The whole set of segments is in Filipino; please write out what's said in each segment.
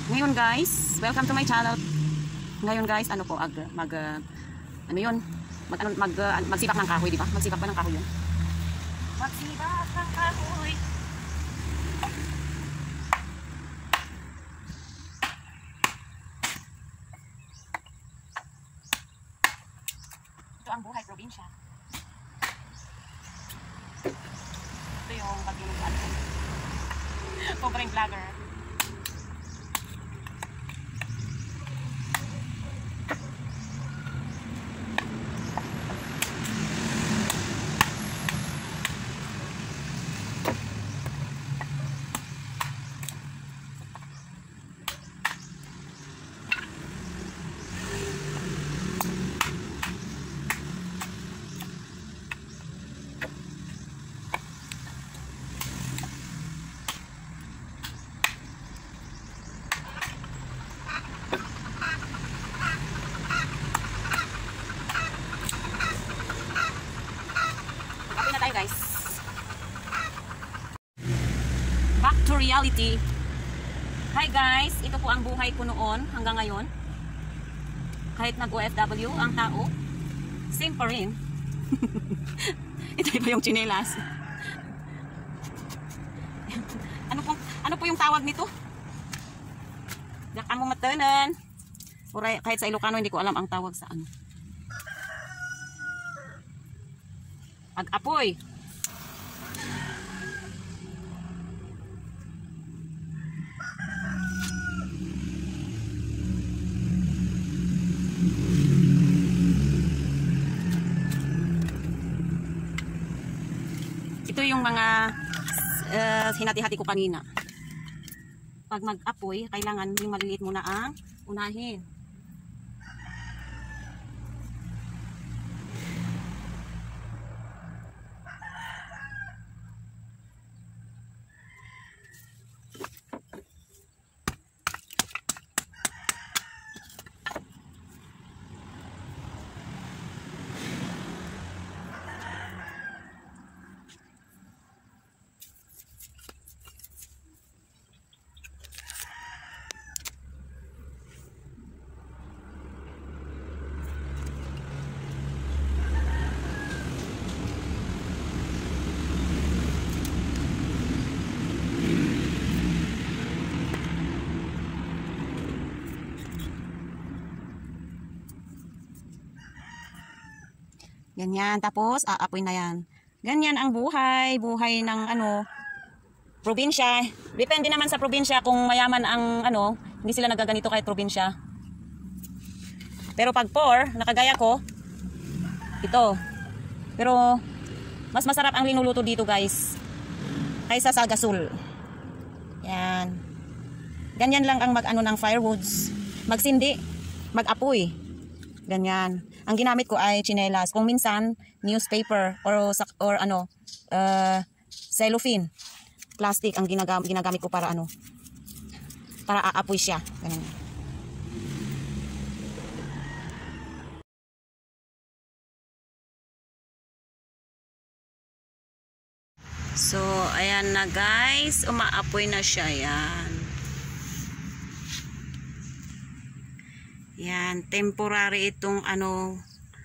Ngayon guys, welcome to my channel. Ngayon guys, ano po, ano yun? Magsibak ng kahoy, di ba? Magsibak pa ng kahoy yun. Magsibak ng kahoy. Ito ang buhay probinsya. Ito yung pag-inom ano. Pobreng vlogger. Guys, back to reality. Hi guys, ito po ang buhay ko noon hanggang ngayon. Kahit nag-OFW ang tao, same pa rin. Ito pa yung tsinelas. Ano po yung tawag nito? Yakan mo matanan. Kahit sa Ilocano hindi ko alam ang tawag sa ano. Pag-apoy. Ito yung mga hinati-hati ko kanina. Pag mag-apoy, kailangan yung maliliit muna ang unahin. Ganyan, tapos aapoy na yan. Ganyan ang buhay ng ano, probinsya. Depende naman sa probinsya kung mayaman ang ano, hindi sila nagaganito kahit probinsya. Pero pag poor, nakagaya ko, ito. Pero mas masarap ang linuluto dito guys, kaysa sa gasol. Yan. Ganyan lang ang mag-ano ng firewoods. Magsindi, mag-apoy. Ganyan. Ang ginamit ko ay tsinelas. Kung minsan, newspaper or ano, cellophane. Plastic ang ginagamit ko para ano, para aapoy siya. Ganyan. So, ayan na guys. Umaapoy na siya. Yan. Yan. Temporary itong ano.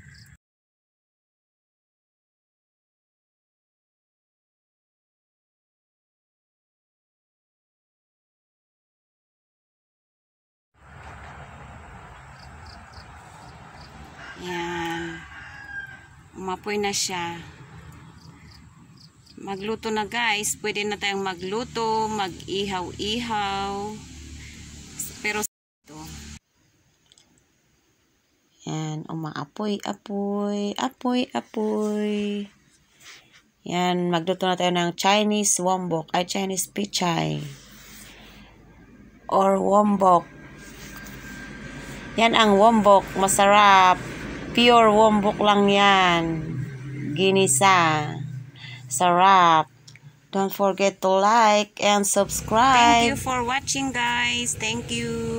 Yan. Umapoy na siya. Magluto na guys. Pwede na tayong magluto, mag-ihaw-ihaw. Pero ito. Yan, umaapoy, apoy. Yan, magluto na tayo ng Chinese wombok, ay Chinese pichay. Or wombok. Yan ang wombok, masarap. Pure wombok lang yan. Ginisa. Sarap. Don't forget to like and subscribe. Thank you for watching guys. Thank you.